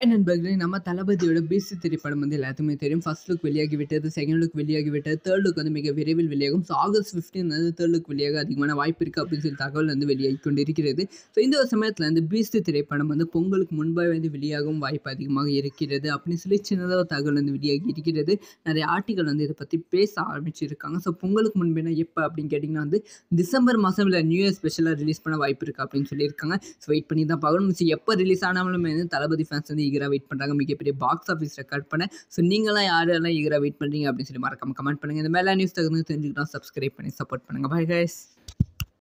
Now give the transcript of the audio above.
நண்பர்களே நம்ம தளபதியோட பீஸ்ட் திரைப்படம் வந்து எல்லாத்துக்குமே தெரியும். ஃபர்ஸ்ட் லுக் வெளியாகிவிட்டது, செகண்ட் லுக் வெளியாகிவிட்டது, தேர்ட் லுக் வந்து மிக விரைவில் வெளியாகும். ஸோ ஆகஸ்ட் 15 வந்து தேர்ட் லுக் வெளியாக அதிகமான வாய்ப்பு இருக்கு அப்படின்னு சொல்லி தகவல் வந்து வெளியாகிக் கொண்டிருக்கிறது. ஸோ இந்த ஒரு சமயத்துல வந்து பீஸ்ட் திரைப்படம் வந்து பொங்கலுக்கு முன்பாக வந்து வெளியாகும் வாய்ப்பு அதிகமாக இருக்கிறது அப்படின்னு சொல்லி சின்னதா ஒரு தகவல் வந்து வெளியாகி இருக்கிறது. நிறைய ஆர்டிகல் வந்து இதை பத்தி பேச ஆரம்பிச்சிருக்காங்க. ஸோ பொங்கலுக்கு முன்புனா எப்ப அப்படின்னு கேட்டீங்கன்னா வந்து டிசம்பர் மாசம் இல்ல நியூ இயர் ஸ்பெஷலா ரிலீஸ் பண்ண வாய்ப்பு இருக்கு அப்படின்னு சொல்லியிருக்காங்க. ஸோ வெயிட் பண்ணி தான் பார்க்கணும். ஸோ எப்ப ரிலீஸ் ஆனாலுமே வந்து தளபதி ஃபேன்ஸ் வந்து ஈகரா வெயிட் பண்றாங்க. மிகப்பெரிய பாக்ஸ் ஆஃபீஸ் ரெக்கார்ட் பண்ண. ஸோ நீங்கலாம் யாரெல்லாம் ஈகரா வெயிட் பண்றீங்க அப்படின்னு சொல்லி மறக்காம கமெண்ட் பண்ணுங்க. இந்த மேல நியூஸ் தெரிஞ்சுக்கிட்டா சப்ஸ்கிரைப் பண்ணி சப்போர்ட் பண்ணுங்க. Bye guys.